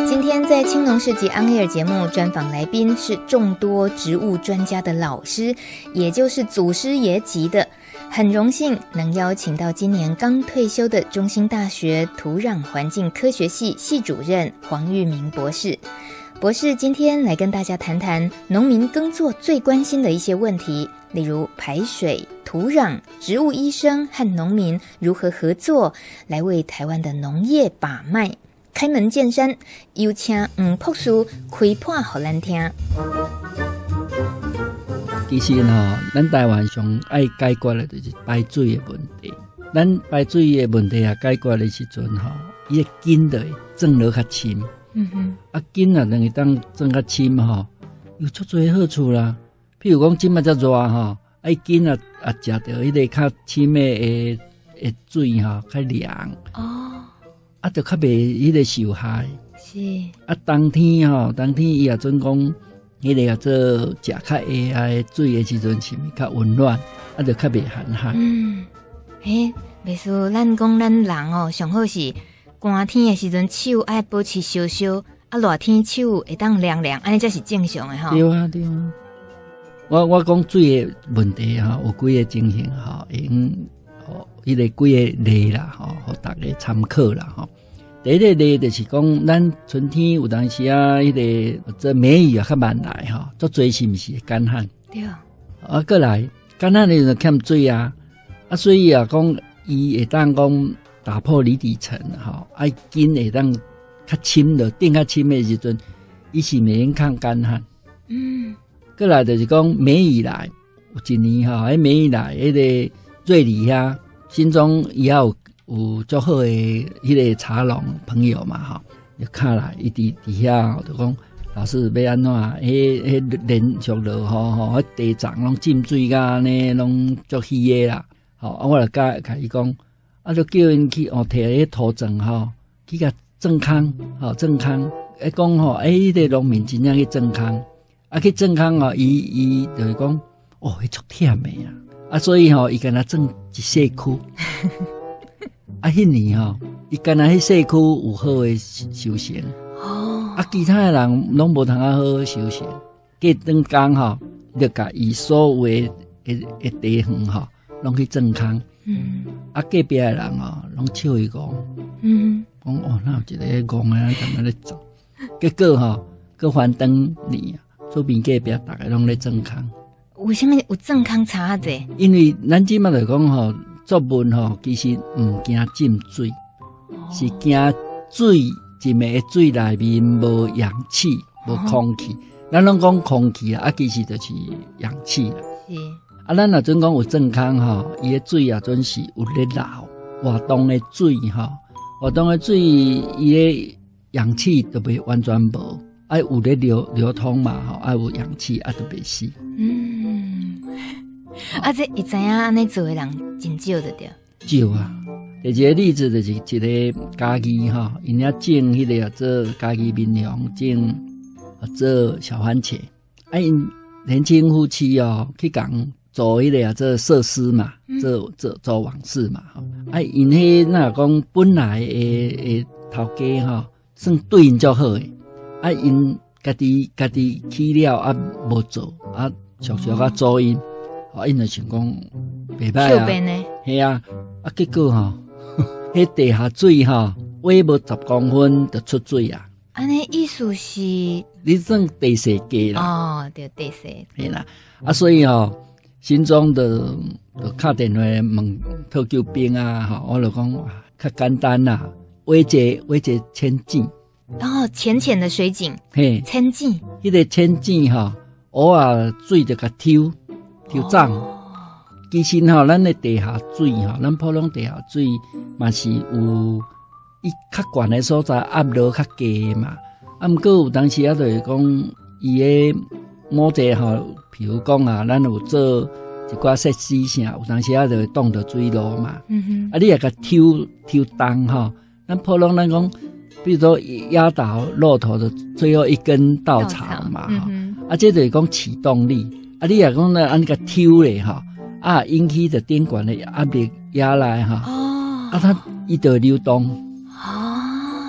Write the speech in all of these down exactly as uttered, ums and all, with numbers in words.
今天在青农市集 On Air 节目专访来宾是众多植物专家的老师，也就是祖师爷级的。很荣幸能邀请到今年刚退休的中兴大学土壤环境科学系系主任黄玉明博士。博士今天来跟大家谈谈农民耕作最关心的一些问题，例如排水、土壤、植物医生和农民如何合作来为台湾的农业把脉。开门见山，有请黄博士开破给咱听。 其实吼，咱台湾上爱解决的就是排水的问题。咱排水的问题啊，解决的时阵吼，伊个根就会种落较深。嗯哼，啊根啊，等于当种较深吼，有足多好处啦。譬如讲，今麦遮热吼，爱根啊啊食到迄个较深的诶诶水吼，较凉。哦，啊，就较袂迄个受害。是。啊，冬天吼，冬天伊也准讲。迄个啊，做食较下诶水诶时阵，是咪较温暖，啊，就较袂寒害。嗯， 嘿，袂输咱讲咱人哦，上好是寒天诶时阵手爱保持烧烧，啊，热天手会当凉凉，安尼才是正常诶吼。 对啊，对啊。我我讲水诶问题哈，有几个情形哈，用吼迄个几个例啦，吼，互大家参考啦，吼。第一个例就是讲，咱春天有当时啊，迄、那个这梅雨啊较慢来吼，足多是毋是干旱？对啊。啊，过来干旱的就欠水啊，啊，所以啊，讲伊会当讲打破离底层吼，啊，根会当较深了，顶较深的时阵，伊是袂用抗干旱。嗯。过来就是讲梅雨来，有一年吼，迄梅雨来，迄、那个瑞里遐，心中也有。有足好诶，迄个茶农朋友嘛，吼，就看来伊伫伫遐，就讲老师要安怎？迄迄连续落吼吼，迄地藏拢浸水甲安尼，拢足稀诶啦。吼，啊，我就甲甲伊讲，啊，就叫因去哦，摕迄土庄吼，去甲种空，吼种空。诶，讲吼，诶，迄个农民真正去种空，啊，去种空哦，伊伊就是讲，哦，迄足忝诶啊，啊，所以吼，伊干那种一细区。啊，迄年吼，伊干那迄细区有好诶修行哦，啊，其他诶人拢无通啊好修行。过段工吼，就甲伊所有诶诶诶地方吼，拢去种空。嗯，啊，隔壁诶人吼，拢笑伊讲，嗯，讲哦，哪有一个戆诶，踮咧种。结果吼，佮翻转年啊，左边隔壁逐个拢咧种空。 为什么有种空差啊？这？ 因为咱即马就讲吼。作文吼，其实毋惊浸水，哦、是惊水浸诶水内面无氧气、无空气。咱拢讲空气啊，啊其实就是氧气啦。是啊，咱若准讲有种空吼，伊诶水啊，准是有咧流。活动诶水吼，活动诶水伊诶氧气都袂完全无，爱有咧流流通嘛吼，爱有氧气啊，都袂死。嗯。 啊，这会知影安尼做诶人真少的对。 少啊！第一个例子就是一个家己吼，因遐种迄个做家己面粮，种做小番茄。啊，因年轻夫妻哦，去共做迄个做设施嘛，做做做网事嘛。啊，因迄那讲本来诶诶头家吼，算对因足好诶。啊，因家己家己起了啊，无做啊，俗俗啊做因。啊，因就想讲袂歹啊，系啊，啊结果吼，迄地下水吼，挖无十公分就出水啊。 安尼意思是， 你算地势低啦。 哦，对地势。 系啦，啊所以吼，心中就就敲电话问特救兵啊，吼，我就讲较简单啦，挖一个挖一个千井。 哦，浅浅的水井。嘿，千井。 迄个千井吼，偶尔水就甲抽。抽涨，其实吼，咱的地下水吼，咱普通地下水嘛是有伊较悬的所在压力较低嘛。啊，毋过有当时啊，就是讲伊的某者吼，譬如讲啊，咱有做一寡设施啥，有当时啊，就会挡着水路嘛。嗯哼。啊，你也甲抽抽重吼，咱普通咱讲，比如说压倒骆驼的最后一根稻草嘛，哈、嗯。啊，这就是讲启动力。啊，你也讲咧，安尼个抽咧吼，啊，引起着电管的压力压来哈，哦，啊，它伊就流动，哦，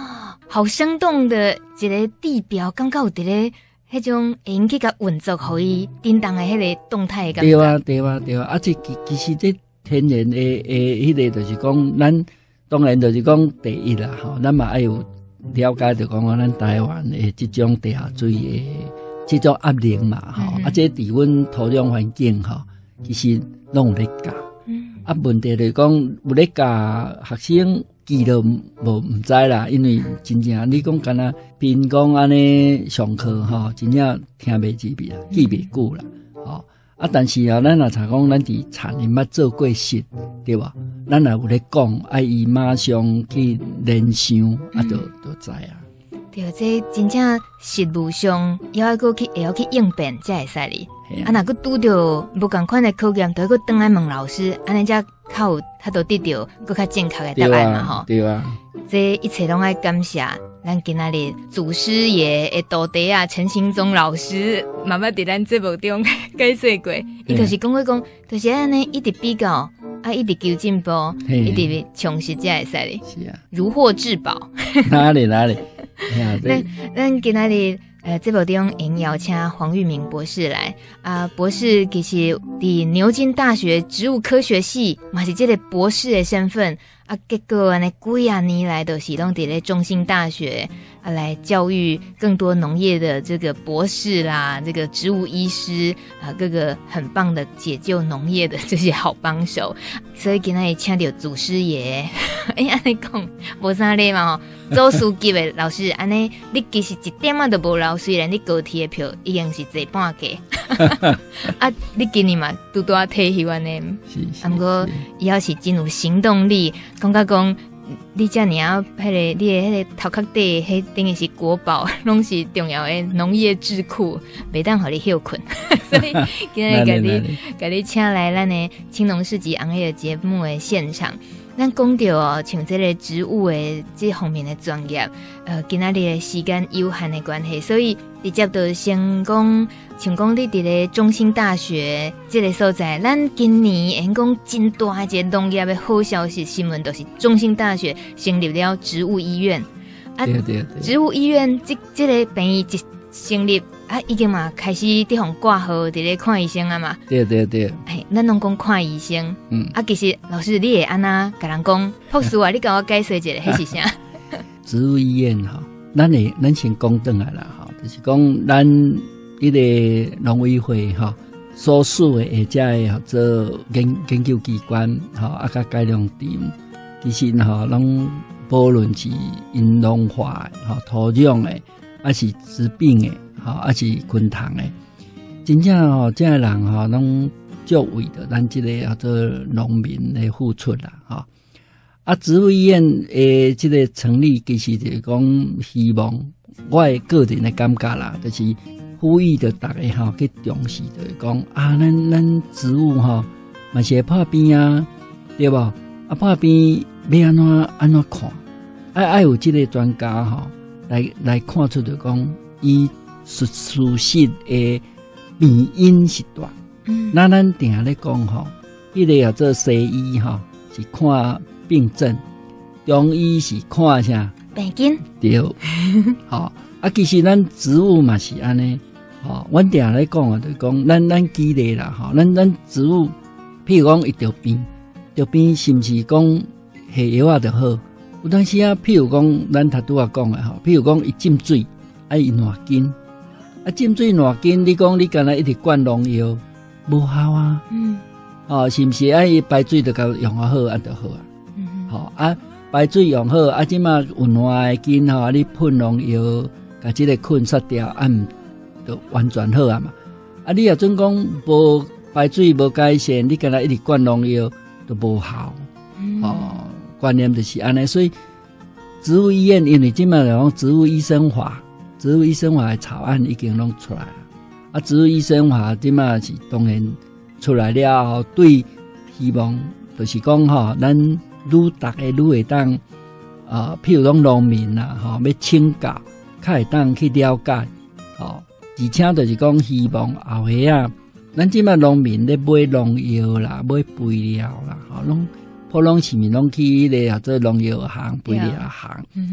好生动的一个地标，感觉有伫咧迄种会用去甲运作，互伊叮当的迄个动态的感觉。 对啊，对啊，对啊，啊，这其其实这天然的诶，迄个就是讲，咱当然就是讲第一啦，吼，咱嘛爱有了解着讲，咱台湾的这种地下水的这种压力嘛，吼、嗯，啊，这伫阮土壤环境吼，其实拢有咧教。嗯，啊，问题就是讲有咧教学生。记都无唔知啦，因为真正你讲敢若边讲安尼上课吼，真正听袂入味啦，记袂久啦，吼、嗯、啊！但是啊，咱若查讲咱伫田里捌做过事，对吧？咱若有咧讲，啊，伊马上去联想，啊，就就知啊。 对，这真正实务上要个去会晓去应变才会使哩。啊，若个拄着无共款的考验，都个转来问老师，安尼才较有，他都得到更较正确的答案嘛吼。 对啊， 这一切拢爱感谢咱今仔日祖师爷的徒弟啊，陈兴宗老师，慢慢伫咱节目中解说过，伊就是讲过讲，就是安尼一直比较，啊，一直求进步，一直充实才会使哩。 是啊， 如获至宝。 哪里哪里？ 咱咱今仔日。呃，这部中应邀请黄玉明博士来啊、呃，博士其实伫牛津大学植物科学系嘛是这个博士的身份啊，结果安尼几啊年来都是拢伫咧中兴大学啊来教育更多农业的这个博士啦，这个植物医师啊，各个很棒的解救农业的这些好帮手，所以今仔日请到祖师爷，哎，安尼讲无啥咧嘛吼。做书记的老师，安尼你其实一点仔都无留，虽然你高铁的票已经是坐半价，啊，你今年嘛拄拄啊退休安尼，啊，不过伊要是真有行动力，感觉讲你遮尔啊，迄个你的迄个头壳底，迄等于是国宝，拢是重要的农业智库，袂当互你休困，所以今日甲你甲你请来咱的青农市集昂夜节目的现场。咱讲到哦，像这个植物的这方面的专业，呃，今仔日的时间有限的关系，所以直接就先讲，像讲你伫咧中兴大学这个所在，咱今年因讲真大一个农业的好消息新闻，就是中兴大学成立了植物医院。 啊，对对对， 植物医院这这个病院一成立啊，已经嘛开始伫互挂号，伫咧看医生啊嘛。 对对对， 哎，咱拢讲看医生，嗯，啊，其实老师你会安那甲人讲，博士啊，你甲我解释一下，迄是啥？ 植物医院哈，咱会咱先讲转来啦哈，就是讲咱一个农委会哈，所属的或者的做研研究机关哈，啊甲改良场，其实哈，拢无论是因农化的哈，土壤的。还是治病的，吼，还是昆虫的，真正吼，这个人吼，拢足为着咱这个叫做农民的付出啦，吼。啊，植物医院诶，这个成立其实就是讲希望，我的个人的感觉啦，就是呼吁着大家吼去重视，就是讲啊，咱咱植物吼，嘛是会破病啊，对无？啊，破病要安怎安怎看？爱爱有这个专家吼。来来看出就讲，伊事事实的病因是大。嗯，那咱定下咧讲吼，迄个叫做西医吼是看病症，中医是看啥病因。 对，好啊，其实咱植物嘛是安尼，吼，阮定下咧讲啊，就讲咱咱举例啦，吼，咱咱植物，譬如讲伊得病，得病是毋是讲下药啊就好？有当时啊，譬如讲，咱头拄啊讲的吼，譬如讲，伊浸水，啊伊烂根，啊浸水烂根，你讲你干那一直灌农药，无效啊。嗯。哦，是毋是啊？伊排水就甲用啊好，啊就好啊。嗯。好、哦、啊，排水用好，啊即马有烂的根吼，你喷农药，甲即个菌杀掉，啊毋就完全好啊嘛。啊，你若准讲无排水无改善，你干那一直灌农药，都无效。嗯。哦。观念就是安尼，所以植物医院因为今麦讲植物医生法，植物医生法的草案已经拢出来了。啊，植物医生法今麦是当然出来了后，对希望就是讲吼，咱愈大家愈会当啊，譬如讲农民啦，吼要请教，较会当去了解，吼，而且就是讲希望后下啊，咱今麦农民咧买农药啦，买肥料啦，吼拢。普通市民拢去迄个啊做农药行、肥料行，嗯、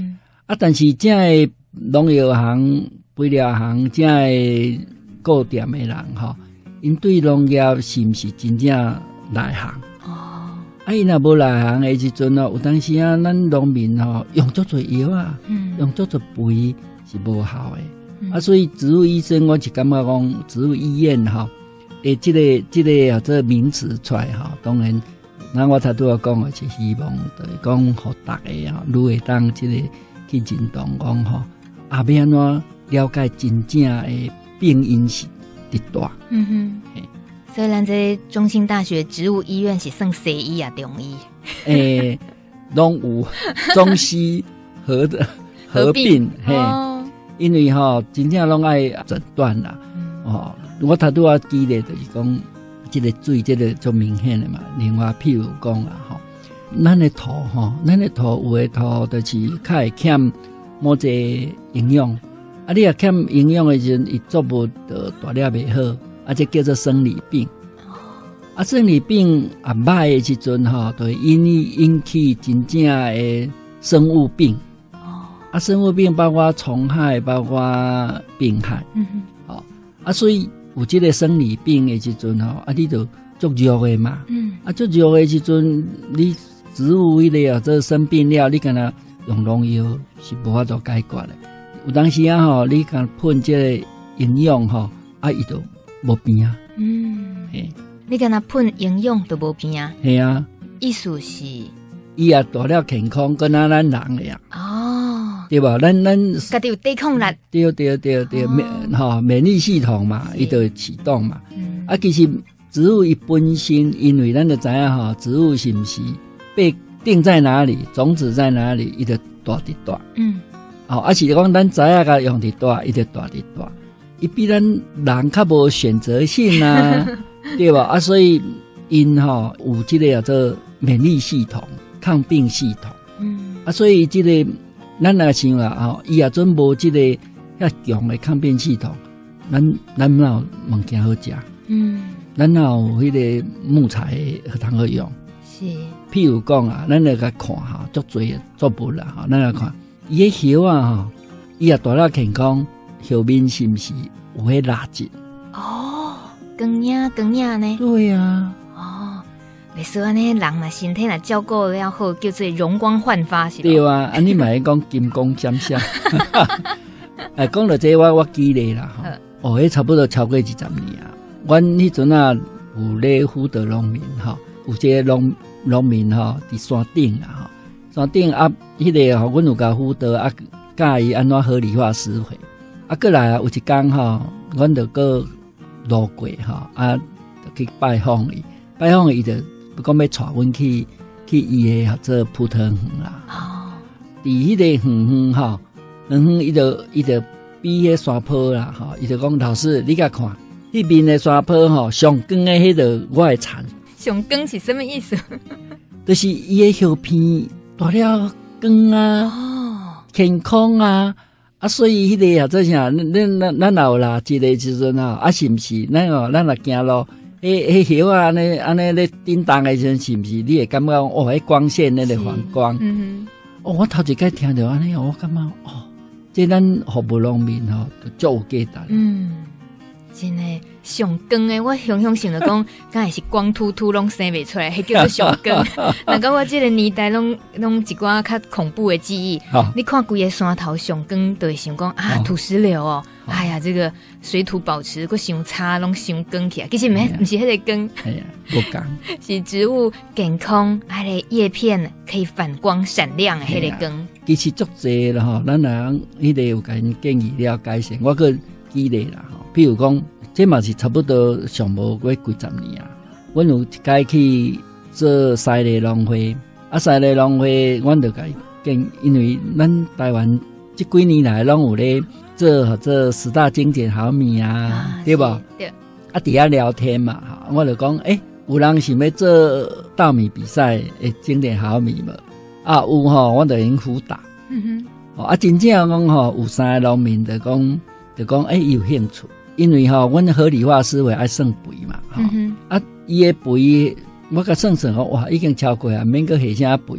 啊，但是这个农药行、肥料行、这个购店的人吼，因对农业是毋是真正内行？哦，啊，伊若无内行的时阵哦，有当时啊，咱农民吼用足多药啊，嗯，用足多肥是无效的。嗯、啊，所以植物医生，我是感觉讲植物医院吼，诶，这个这个啊，这个名词出来吼，当然，那我头拄仔讲的是希望，就是讲，互大家吼，愈会当这个去认同讲吼，啊，要安怎了解真正的病因是伫大。嗯哼，所以咱这中兴大学植物医院是算西医啊，中医？ 诶，拢有中西合的合并，嘿。因为吼、哦，真正拢爱诊断啦，嗯、哦，我头拄仔举例就是讲，这个水，这个足明显的嘛。另外，譬如讲啦，吼、哦，咱的土吼，咱的土有的土就是较会欠某些营养，啊，你若欠营养的时阵，伊作物就大粒袂好，啊，这叫做生理病。啊，生理病啊歹的时阵吼，就会引引起真正的生物病。啊，生物病包括虫害，包括病害，嗯哼，好、哦、啊，所以有这个生理病的时阵吼，啊，你就足弱的嘛，嗯，啊，足弱的时阵，你植物迄个啊，这生病了，你敢若用农药是无法度解决的。有当时啊吼，你敢喷这个营养吼，啊，伊就无病啊， 嗯，嘿，你敢若喷营养都无病啊， 系啊， 意思是伊也大了健康，跟咱咱人一样。对吧？咱咱家己有抵抗力， 对对对对，免哈免疫系统嘛，伊就启动嘛。嗯、啊，其实植物伊本身，因为咱就知影哈，植物是毋是被定在哪里，种子在哪里，伊就大伫大。嗯，哦，啊是讲咱知影甲用伫大，伊就大伫大。伊比咱人较无选择性啊，对吧？啊，所以因哈有这个叫做免疫系统、抗病系统。嗯，啊，所以这个。咱若想啦吼，伊也准无即个遐强的抗病系统，咱咱哪有物件好食？嗯，咱哪有迄个木材好通好用？是，譬如讲啊，咱来甲看吼，足侪作物啦吼，咱来看伊迄叶啊吼，伊也大了健康，叶面是毋是有迄垃圾？ 哦，光影光影呢？ 对啊。 袂说安尼，人嘛身体若照顾了好，叫做容光焕发是吧？ 对啊，安尼嘛会讲金光闪闪。哎，讲到这我我记咧啦吼，哦，迄差不多超过二十年啊。阮迄阵啊有咧辅导农民吼，有一个农农民吼伫山顶啊吼，山顶啊，迄、那个吼，阮有甲辅导啊，教伊安怎合理化施肥。啊，过来啊，有一天吼，阮就过路过吼，啊，就去拜访伊，拜访伊就。不讲要带阮去去伊个做葡萄园啦。哦，伫迄个园园吼，园园伊就伊就比迄山坡啦吼，伊就讲老师，你甲看，迄边的山坡吼，上光的迄个我会产。 上光是什么意思？ 就是伊个叶片大了光啊，哦，健康啊，啊，所以迄个啊，做啥？咱咱咱有垃圾的时阵啊，啊是毋是？咱哦，咱若行路。迄迄叶啊，安尼安尼咧叮当的时阵，是毋是？你会感觉哦，迄光线那个反光。嗯哦，我头一摆听到安尼，我感觉哦，这咱服务农民吼，就足有价值。嗯， 真诶，上光诶，我想想想着讲，敢会是光秃秃拢生袂出来，迄叫做上光。难怪我这个年代拢拢一寡较恐怖的记忆。你看规个山头上光，就会想讲啊，土石流哦。哎呀，这个水土保持佫伤差，拢伤光起来。其实毋毋是迄个光， 哎呀，无讲是植物健康，迄个叶片可以反光闪亮的迄个光。 其实足济啦吼，咱人迄个有甲因建议了解些，我佫举例啦吼。比如讲，这嘛是差不多上无过几十年啊。阮有一届去做西丽农会，啊，西丽农会，阮就甲伊建，因为咱台湾这几年来拢有咧。做做十大经典好米啊，啊对吧？对。啊，底下聊天嘛，哈，我就讲，诶、欸，有人想要做稻米比赛诶，经典好米无？啊，有吼，我就用辅导。嗯哼。哦，啊，真正讲吼，有三个农民就讲，就讲，诶、欸，有兴趣，因为吼，阮合理化思维爱算肥嘛，哈、嗯。啊，伊诶肥，我甲算算吼，哇，已经超过啊，免个下啥肥。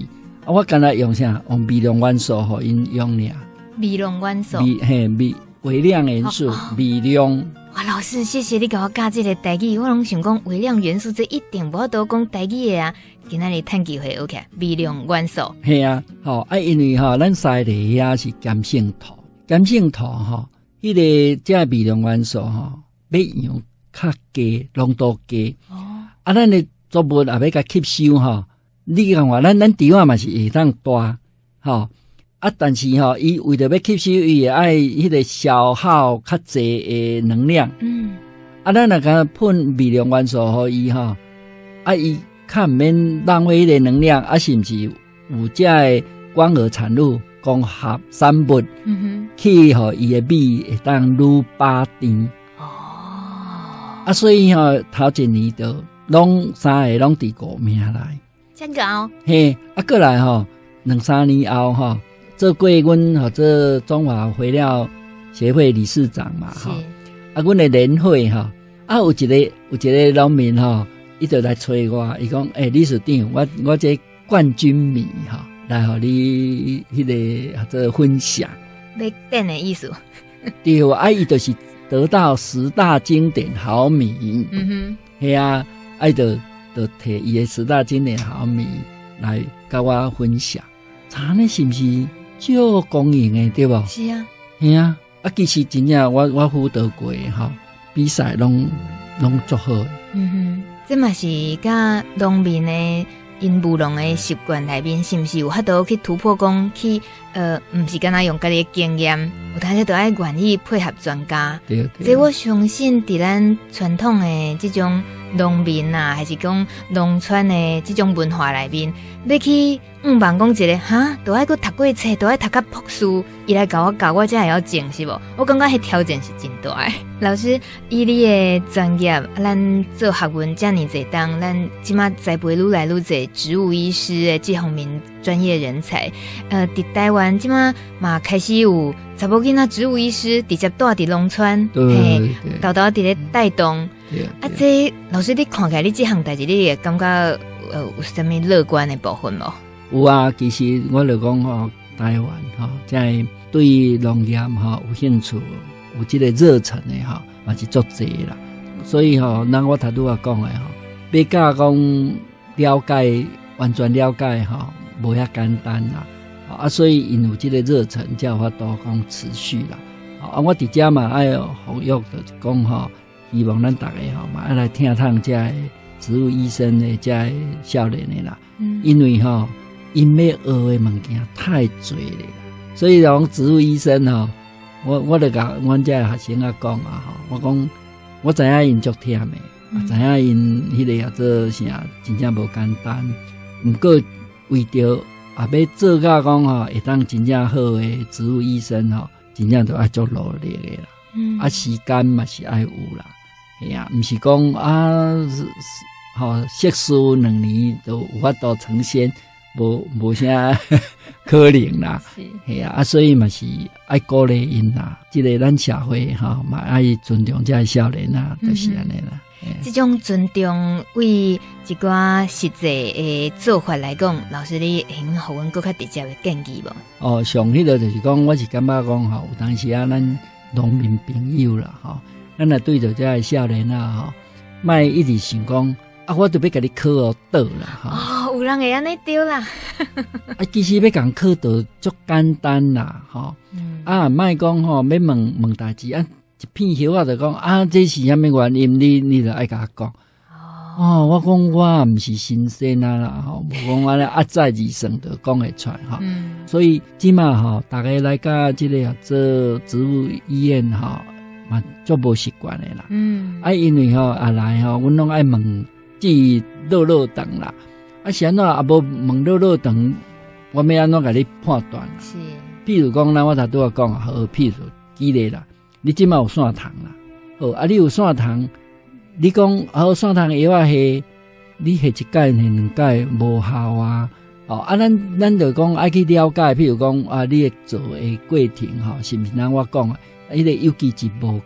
啊，我干那用啥？用微量元素互因用俩。 微量元素， 微嘿微微量元素，哦、微量。 哇，老师，谢谢你给我教这个台语，我拢想讲微量元素，这一定无多讲台语的啊。今仔日趁机会 OK， 微量元素。 系啊，吼、哦、啊，因为吼、哦，咱西里遐是碱性土，碱性土吼，迄、那个这微量元素吼，要用较低，浓度低。哦。啊，咱的作物也要甲吸收吼。你讲话，咱咱地方嘛是会当大，吼。啊，但是吼、喔，伊为着要吸收，伊会爱迄个消耗较济诶能量。嗯。啊，咱若甲喷微量元素互伊吼，啊，伊较毋免浪费迄个能量，啊，是毋是有遮诶光合产物、光合产物，嗯哼，去互伊诶米会当愈巴甜。哦。啊，所以吼、喔，头一年就拢三个拢伫五名来。 真高。 嘿，啊，过来吼、喔，两三年后吼。做过阮吼做中华肥料协会理事长嘛吼，啊，阮的年会吼，啊，有一个有一个农民吼，伊就来找我，伊讲，诶、欸，理事长，我我这冠军米吼，来互你迄、那个做分享。 要变的意思。 对，啊，伊就是得到十大经典好米。嗯哼，系啊，啊，就就摕伊的十大经典好米来甲我分享，查呢是毋是？就公营诶，对不？ 是啊， 是啊，啊，其实真正我我辅导过吼，比赛拢拢足好诶。 嗯哼，这嘛是甲农民诶，因务农诶习惯内面，是毋是有法度去突破讲去？呃，毋是干那用家己诶经验，有当时都爱愿意配合专家。 对对。 这我相信，伫咱传统诶这种农民啊，还是讲农村诶这种文化内面，要去毋忙讲一个哈，都爱去读过册，都爱读甲博士，伊来教我教我，才会晓种是无？我感觉迄挑战是真大诶。老师，以你诶专业，咱做学问遮尔侪当，咱即马栽培愈来愈侪植物医师诶这方面专业人才，呃，伫台湾。即马嘛开始有查某囡仔植物医师直接住伫农村，嘿，豆豆伫咧带动。啊，这老师你看起来，你这项代志，你也感觉呃有啥物乐观的部分无？ 有啊，其实我就讲吼，台湾吼，在对农业吼有兴趣，有这个热忱的吼，嘛是足济啦。所以吼，咱我头拄仔讲的吼，要甲讲了解，完全了解吼，无遐简单啦。啊，所以因有这个热忱，才有法度讲持续啦。啊，我伫遮嘛爱呼吁，就是讲吼，希望咱大家吼嘛爱来听听这个植物医生的这个少年的啦。嗯，因为吼，因要学的物件太多了，所以讲植物医生吼，我我就甲阮这学生啊讲啊吼，我讲我知影因足忝的，嗯、知影因迄个也做啥，真正无简单。毋过为着啊，要做到讲吼，会当真正好诶植物医生吼，真正都爱做努力诶啦。嗯，啊，时間嘛是愛有啦，係啊，毋是講啊，吼，碩士兩年就有法度成仙，無無啥可能啦，係啊，啊，所以嘛是愛鼓勵因啦，即個咱社會吼嘛愛尊重這少年啦，就是安尼啦。 這種尊重為一寡實際的做法來講，老師你會給阮更較直接的建議無？ 哦，上迄個就是講，我是感覺講吼，有當時啊，咱農民朋友啦，吼，咱若對着這個少年啊，吼，莫一直想講啊，我著要甲你考學倒啦，吼。 哦，有人會安尼對啦。 啊，其實要甲考倒足簡單啦，吼、嗯，啊，莫講吼，要問問代誌啊。一片葉我就講啊，這是啥物原因？你你就愛甲我講。哦，我講我毋是新鮮啊啦，吼，無講安尼壓在二算就講會出來吼。嗯、所以即馬吼，大家來甲即個做植物醫院吼，嘛足無習慣的啦。嗯，啊，因為吼啊來吼，阮攏愛問即落落長啦。啊，是安怎啊無問落落長，我要安怎甲你判斷？是，譬如講，咱我頭拄仔講啊，好，譬如舉例啦。你即馬有線蟲啦，好啊！你有線蟲，你講好線蟲藥啊下，你下一屆下兩屆無效啊！哦啊，咱咱就講愛去了解，譬如講啊，你做誒過程吼，是毋是咱我講啊？迄個有機質無夠，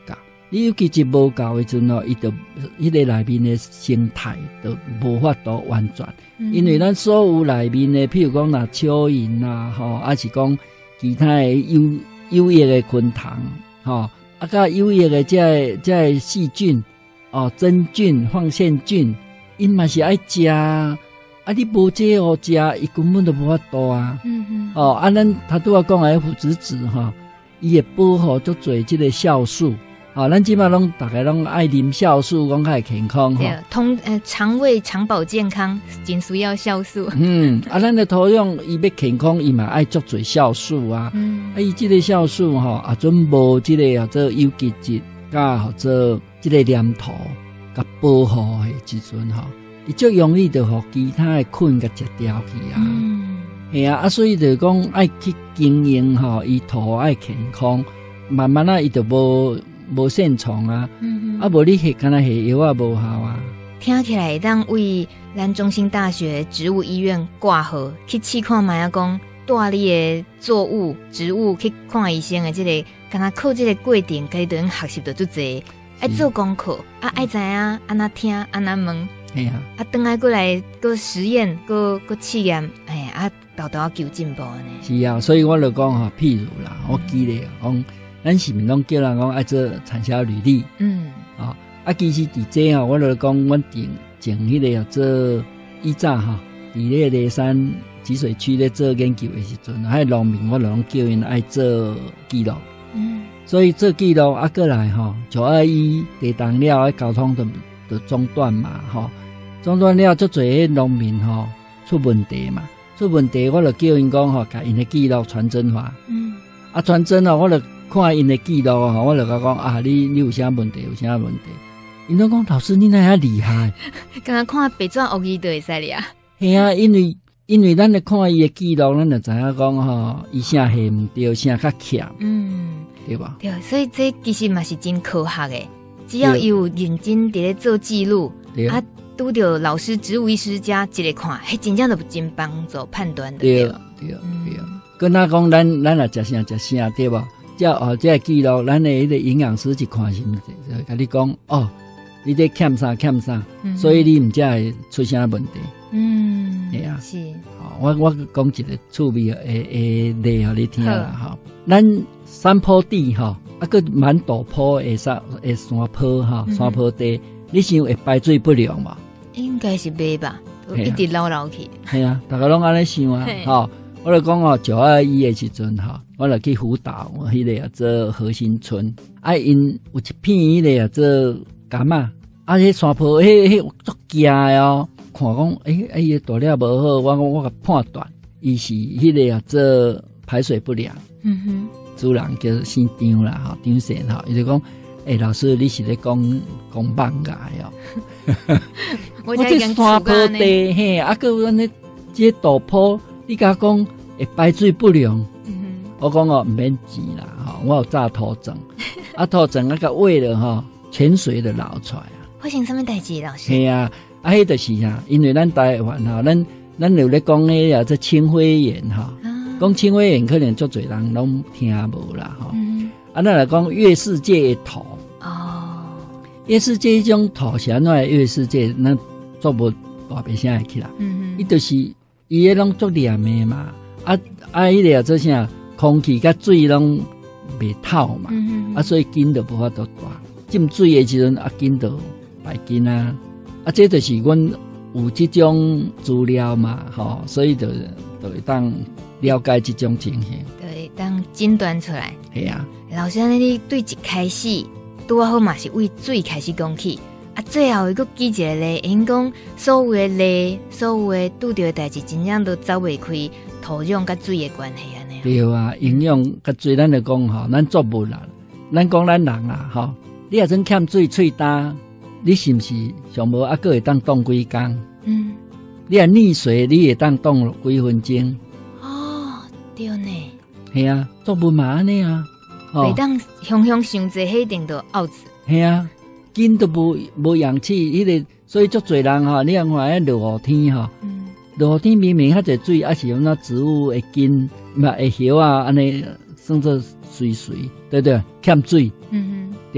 你有机质无够的时阵哦，伊就迄个内面的生态就无法度完全，嗯、因为咱所有内面的，譬如讲那蚯蚓啦，吼，还是讲其他的有有益的昆虫，吼，啊，甲有益的这这细菌，哦，真菌、放线菌，因嘛是爱食，啊，你无这好食，伊根本都无法度啊，嗯嗯，哦，啊，咱他拄仔讲的腐殖质哈，伊会保护足侪即个酵素。啊，咱即摆拢大概拢爱啉酵素，讲较会健康吼。 通呃肠胃长保健康，真需要酵素。 嗯，啊，咱的土壤伊要健康，伊嘛爱足侪酵素啊。嗯，啊，伊即个酵素吼，啊，准无即个叫做有机质，甲或者即个黏土，甲保护的时阵吼，伊足容易就互其他的菌甲食掉去啊。嗯，系啊，啊，所以就讲爱去经营吼，伊土爱健康，慢慢啊，伊就无。无线虫啊，嗯、啊无你下干那下药啊无效啊。 听起来当为咱中兴大学植物医院挂号去试看卖啊，讲带你的作物植物去看医生的这个，干那靠这个过程，该都学习到足济，爱做功课啊，爱知影安那听安那问， 系啊， 啊等下过来个实验个个试验，哎呀啊，豆豆要求进步呢。 是啊，所以我就讲哈，譬如啦，我记得讲。咱是毋拢叫人讲爱做产销履历，嗯，啊，啊，其实伫这吼，我就讲，阮定种迄个做以早哈，伫咧梨山集水区咧做研究的时阵，迄农民我就拢叫因爱做记录，嗯，所以做记录啊，过来吼，就爱伊地动了，交通就就中断嘛，吼，中断了，足侪迄农民吼出问题嘛，出问题我就叫因讲吼，甲因的记录传真化，嗯，啊，传真啊，我就。看因的记录啊，我就甲讲啊，你你有啥问题？有啥问题？因都讲老师你那遐厉害， 刚刚看白纸黑字就会使了啊。 系啊，因为因为咱咧看伊的记录，咱就知影讲吼，伊啥系唔对，啥较欠，嗯，对吧？ 对，所以这其实嘛是真科学的，只要有认真伫咧做记录，啊，拄着老师、植物医师加一个看，迄真正都真帮助判断的。 对对对，跟他讲咱咱也食啥食啥，对吧？叫哦，这记录，咱的迄个营养师去看是毋是？就甲你讲哦，你这欠啥欠啥，嗯、所以你毋才会出啥问题。嗯，对啊，是。好，我我讲一个趣味的诶例互你听啦哈。咱山坡地哈，啊个蛮陡坡的山诶山坡哈，山坡地，你想会排水不良嘛？ 应该是袂吧，一直流流去。 系啊，大家拢安尼想啊，哈。我就讲哦，九二一的时阵哈，我就去辅导我迄个叫做核心村，啊因有一片迄个叫做柑仔，啊迄山坡迄迄足惊的哦，看讲诶诶伊大了无好，我讲我甲判断，伊是迄个叫做排水不良，嗯哼，主人叫姓张啦，哈，张先哈，伊就讲，诶、欸、老师你是咧讲讲放假哦， 我这山坡地嘿，啊个咱咧这陡坡。你甲讲会排水不良，嗯、我讲哦，唔免钱啦，哈，我有炸土层，啊土层那个为了哈泉水的流出来啊。 发生什么代志，老师？ 系啊，啊，迄就是啊，因为咱台湾哈，咱咱有咧讲迄个这青灰岩哈，讲、啊、青灰岩可能足侪人拢听无啦，哈、嗯。啊，咱来讲月世界的土哦，月世界迄种土是安怎月世界，咱做无大白声会起来，嗯伊就是。伊迄拢足黏的嘛，啊啊，迄个做啥？空气甲水拢袂透嘛，嗯、啊，所以根就无法度大。浸水的时阵，啊，根就白根啊，啊，这就是阮有这种资料嘛，吼，所以就就会当了解这种情形， 对，当诊断出来。 系啊， 老师，你对一开始拄啊好嘛是为水开始讲起。啊，最后一个记一个咧，因讲所有的咧，所有的拄到的代志，真正都走袂开土壤甲水的关系安尼。 对啊，营养甲水，咱就讲吼，咱作物啦，咱讲咱人啦，吼，你若真欠水喙干，你是毋是上无啊？个会当冻几工？嗯，你若溺水，你会当冻几分钟？ 哦，对呢。 系啊，作物嘛安尼啊， 袂当雄雄伤济，迄定都拗子。 系啊。根都无无氧气，迄、那个所以足侪人哈，你看迄落雨天哈，落雨天明明遐侪水，还是用那植物的根嘛会叶啊，安尼算做水水，对不对？欠水，嗯对吧？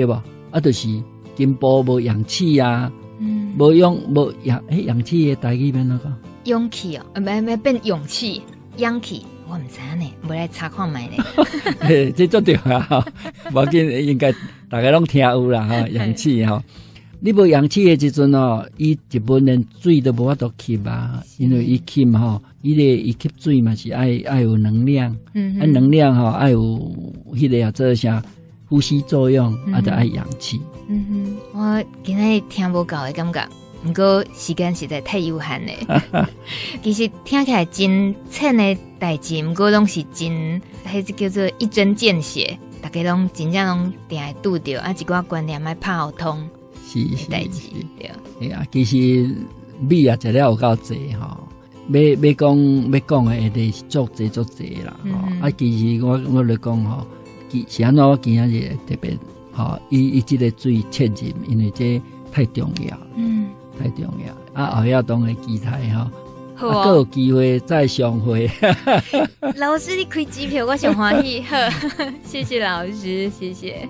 啊，就是金箔无氧气啊， 嗯， 无用无氧诶，氧气的台语变哪个？ 勇气哦，呃，没没变勇气，氧气，我唔知呢，无来查看卖呢。 嘿，这做对啊，无要紧，应该大家拢听有啦哈，氧气哈。你无氧气的时阵哦，伊一本连水都无法度吸啊，因为伊吸吼，伊个伊吸水嘛是爱爱有能量，嗯，啊能量吼爱有迄个啊做啥呼吸作用，啊就爱氧气。嗯哼，我今日听无够的感觉，不过时间实在太有限了。其实听起来真浅的代志，不过拢是真，迄叫做一针见血，大家拢真正拢定会拄着，啊一寡观念爱拍互通。 是是是，对，哎呀，其实米啊食了有够济吼，要要讲要讲的议题是足济足济啦，吼、嗯。啊，其实我我来讲吼，其是安怎我今仔日特别吼，伊伊即个水切入，因为这太重要，嗯，太重要。啊，后遐当的期待吼，好、哦，啊，还有机会再相会。 老师，你开机票，我上欢喜。好，谢谢老师，谢谢。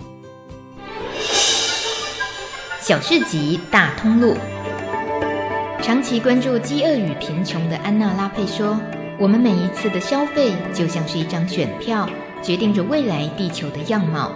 小市集大通路，长期关注饥饿与贫穷的安娜拉佩说：“我们每一次的消费就像是一张选票，决定着未来地球的样貌。”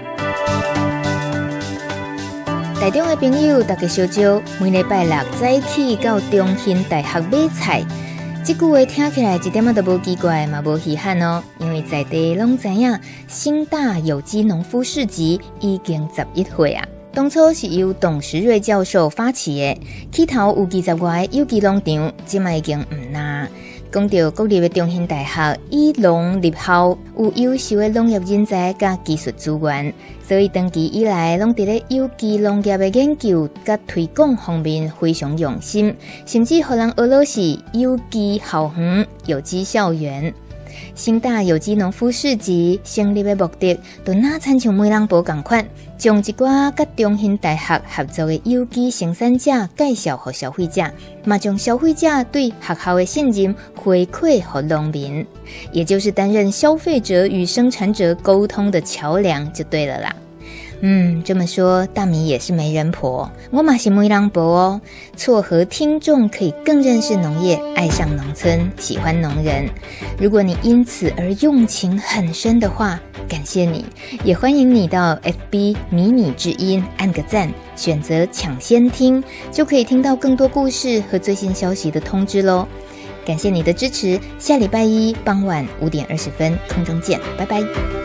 台中的朋友大家小招，每礼拜六早起到中兴大学买菜。这句话听起来一点仔都无奇怪，嘛无稀罕哦，因为在地拢知影，兴大有机农夫市集已经十一岁啊。当初是由董时瑞教授发起的，起头有二十外有机农场，现在已经唔呐。讲到国立的中兴大学以农立校，有优秀的农业人才甲技术资源，所以长期以来拢伫咧有机农业的研究甲推广方面非常用心，甚至互人学老是有机校园、有机校园。兴大有机农夫市集成立的目的，就哪亲像美人婆同款，将一寡甲中兴大学合作的有机生产者介绍给消费者，嘛将消费者对学校的信任回馈给农民，也就是担任消费者与生产者沟通的桥梁就对了啦。嗯，这么说大米也是媒人婆，我嘛是媒人婆哦。撮合听众可以更认识农业，爱上农村，喜欢农人。如果你因此而用情很深的话，感谢你，也欢迎你到 F B 迷你之音按个赞，选择抢先听，就可以听到更多故事和最新消息的通知咯。感谢你的支持，下礼拜一傍晚五点二十分空中见，拜拜。